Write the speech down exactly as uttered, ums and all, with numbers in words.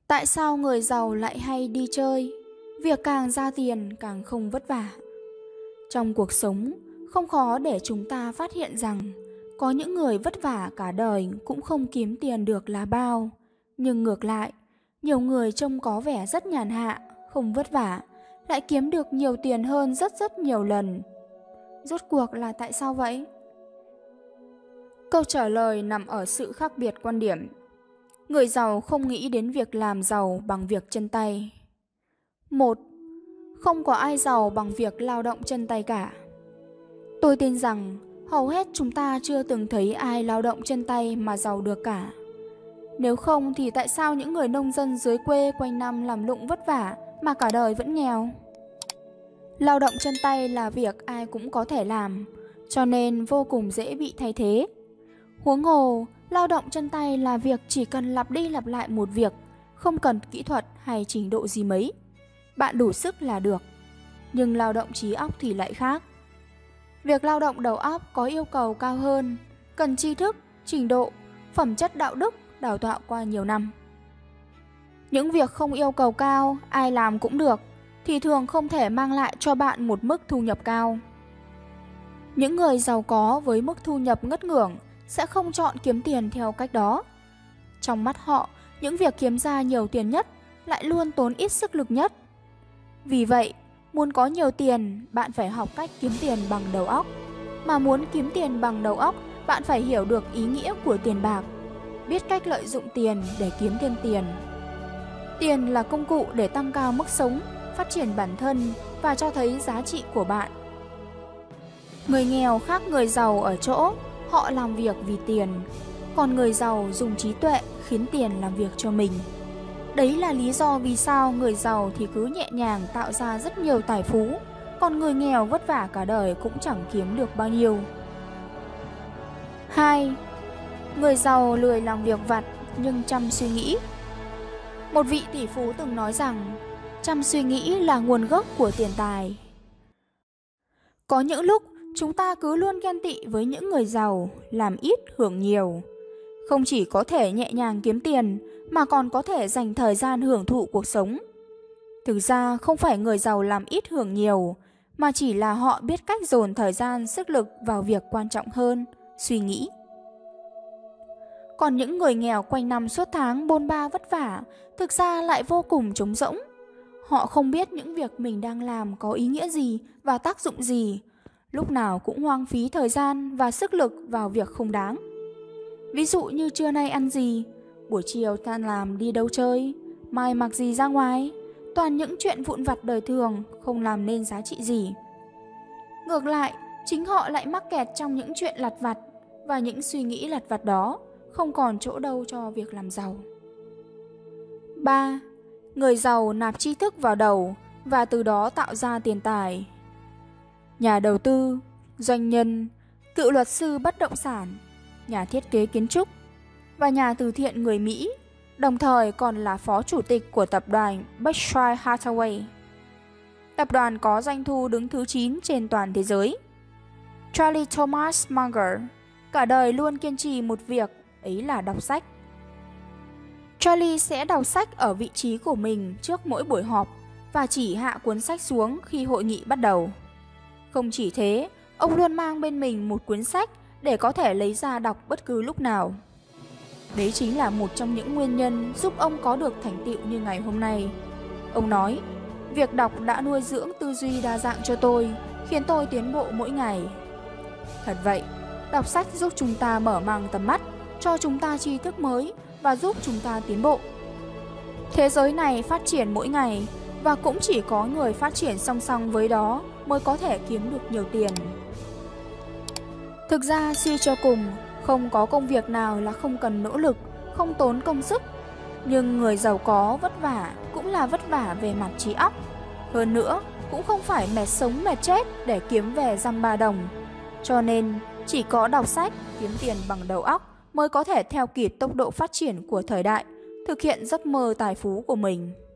Tại sao người giàu lại hay đi chơi? Việc càng ra tiền càng không vất vả. Trong cuộc sống, không khó để chúng ta phát hiện rằng có những người vất vả cả đời cũng không kiếm tiền được là bao. Nhưng ngược lại, nhiều người trông có vẻ rất nhàn hạ, không vất vả, lại kiếm được nhiều tiền hơn rất rất nhiều lần. Rốt cuộc là tại sao vậy? Câu trả lời nằm ở sự khác biệt quan điểm. Người giàu không nghĩ đến việc làm giàu bằng việc chân tay. Một, không có ai giàu bằng việc lao động chân tay cả. Tôi tin rằng hầu hết chúng ta chưa từng thấy ai lao động chân tay mà giàu được cả. Nếu không thì tại sao những người nông dân dưới quê quanh năm làm lụng vất vả mà cả đời vẫn nghèo? Lao động chân tay là việc ai cũng có thể làm, cho nên vô cùng dễ bị thay thế. Huống hồ, lao động chân tay là việc chỉ cần lặp đi lặp lại một việc, không cần kỹ thuật hay trình độ gì mấy. Bạn đủ sức là được. Nhưng lao động trí óc thì lại khác. Việc lao động đầu óc có yêu cầu cao hơn, cần tri thức, trình độ, phẩm chất đạo đức đào tạo qua nhiều năm. Những việc không yêu cầu cao, ai làm cũng được, thì thường không thể mang lại cho bạn một mức thu nhập cao. Những người giàu có với mức thu nhập ngất ngưởng sẽ không chọn kiếm tiền theo cách đó. Trong mắt họ, những việc kiếm ra nhiều tiền nhất lại luôn tốn ít sức lực nhất. Vì vậy, muốn có nhiều tiền, bạn phải học cách kiếm tiền bằng đầu óc. Mà muốn kiếm tiền bằng đầu óc, bạn phải hiểu được ý nghĩa của tiền bạc, biết cách lợi dụng tiền để kiếm thêm tiền. Tiền là công cụ để tăng cao mức sống, phát triển bản thân và cho thấy giá trị của bạn. Người nghèo khác người giàu ở chỗ họ làm việc vì tiền, còn người giàu dùng trí tuệ khiến tiền làm việc cho mình. Đấy là lý do vì sao người giàu thì cứ nhẹ nhàng tạo ra rất nhiều tài phú, còn người nghèo vất vả cả đời cũng chẳng kiếm được bao nhiêu. Hai, người giàu lười làm việc vặt nhưng chăm suy nghĩ. Một vị tỷ phú từng nói rằng chăm suy nghĩ là nguồn gốc của tiền tài. Có những lúc chúng ta cứ luôn ghen tị với những người giàu, làm ít hưởng nhiều. Không chỉ có thể nhẹ nhàng kiếm tiền, mà còn có thể dành thời gian hưởng thụ cuộc sống. Thực ra không phải người giàu làm ít hưởng nhiều, mà chỉ là họ biết cách dồn thời gian, sức lực vào việc quan trọng hơn, suy nghĩ. Còn những người nghèo quanh năm suốt tháng bôn ba vất vả, thực ra lại vô cùng trống rỗng. Họ không biết những việc mình đang làm có ý nghĩa gì và tác dụng gì, lúc nào cũng hoang phí thời gian và sức lực vào việc không đáng. Ví dụ như trưa nay ăn gì, buổi chiều tan làm đi đâu chơi, mai mặc gì ra ngoài, toàn những chuyện vụn vặt đời thường không làm nên giá trị gì. Ngược lại, chính họ lại mắc kẹt trong những chuyện lặt vặt, và những suy nghĩ lặt vặt đó không còn chỗ đâu cho việc làm giàu. Ba, người giàu nạp tri thức vào đầu và từ đó tạo ra tiền tài. Nhà đầu tư, doanh nhân, cựu luật sư bất động sản, nhà thiết kế kiến trúc và nhà từ thiện người Mỹ, đồng thời còn là phó chủ tịch của tập đoàn Berkshire Hathaway. Tập đoàn có doanh thu đứng thứ chín trên toàn thế giới. Charlie Thomas Munger cả đời luôn kiên trì một việc, ấy là đọc sách. Charlie sẽ đọc sách ở vị trí của mình trước mỗi buổi họp và chỉ hạ cuốn sách xuống khi hội nghị bắt đầu. Không chỉ thế, ông luôn mang bên mình một cuốn sách để có thể lấy ra đọc bất cứ lúc nào. Đấy chính là một trong những nguyên nhân giúp ông có được thành tựu như ngày hôm nay. Ông nói, việc đọc đã nuôi dưỡng tư duy đa dạng cho tôi, khiến tôi tiến bộ mỗi ngày. Thật vậy, đọc sách giúp chúng ta mở mang tầm mắt, cho chúng ta tri thức mới và giúp chúng ta tiến bộ. Thế giới này phát triển mỗi ngày, và cũng chỉ có người phát triển song song với đó mới có thể kiếm được nhiều tiền. Thực ra suy cho cùng, không có công việc nào là không cần nỗ lực, không tốn công sức. Nhưng người giàu có vất vả cũng là vất vả về mặt trí óc. Hơn nữa, cũng không phải mệt sống mệt chết để kiếm về dăm ba đồng. Cho nên, chỉ có đọc sách, kiếm tiền bằng đầu óc mới có thể theo kịp tốc độ phát triển của thời đại, thực hiện giấc mơ tài phú của mình.